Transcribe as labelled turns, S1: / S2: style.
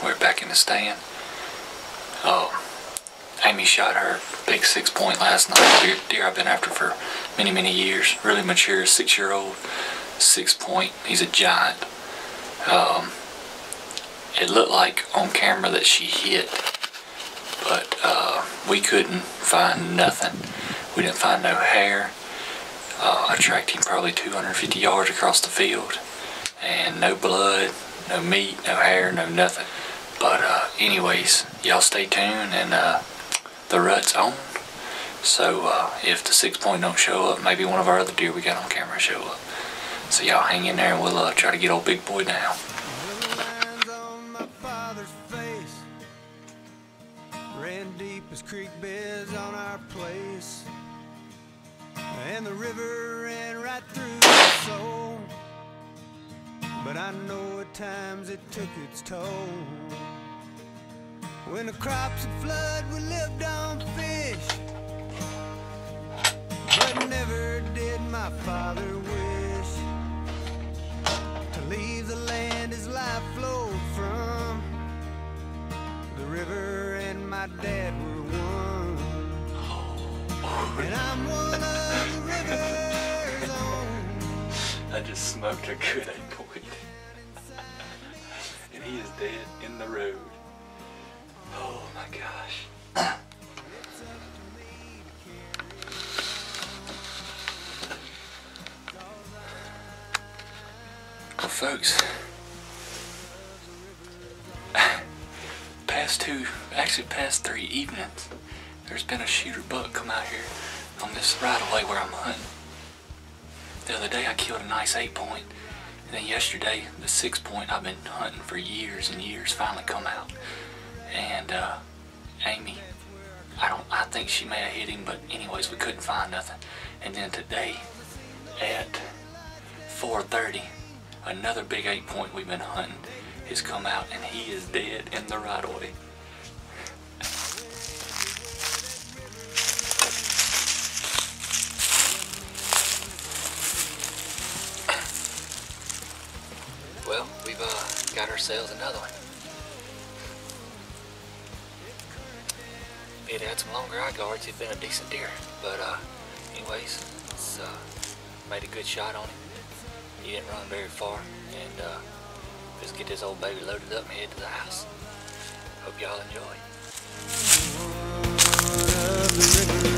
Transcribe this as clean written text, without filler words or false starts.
S1: We're back in the stand. Amy shot her big 6-point last night. Deer I've been after for many years. Really mature, 6-year-old, 6-point. He's a giant. It looked like on camera that she hit, but we couldn't find nothing. We didn't find no hair. I tracked him probably 250 yards across the field, and no blood, no meat, no hair, no nothing. But anyways, y'all stay tuned, and the rut's on. So if the 6-point don't show up, maybe one of our other deer we got on camera show up. So y'all hang in there, and we'll try to get old big boy down.
S2: Ran deep as creek beds on our place, and the river ran right through my soul. But I know at times it took its toll. When the crops would flood, we lived on fish, but never did my father wish to leave the land his life flowed from. The river and my dad were one, and I'm one of the river's own.
S1: I just smoked a good 8-point. And he is dead in the road. Oh my gosh. Well, folks, past 3 evenings, there's been a shooter buck come out here on this right away where I'm hunting. The other day I killed a nice 8-point, and then yesterday the 6-point I've been hunting for years and years finally come out. And Amy, I think she may have hit him, but anyways, we couldn't find nothing. And then today at 4:30, another big 8-point we've been hunting has come out, and he is dead in the right of way. Well, we've got ourselves another one. If it had some longer eye guards, it'd been a decent deer. But anyways, it's made a good shot on him. He didn't run very far, and just get this old baby loaded up and head to the house. Hope y'all enjoy.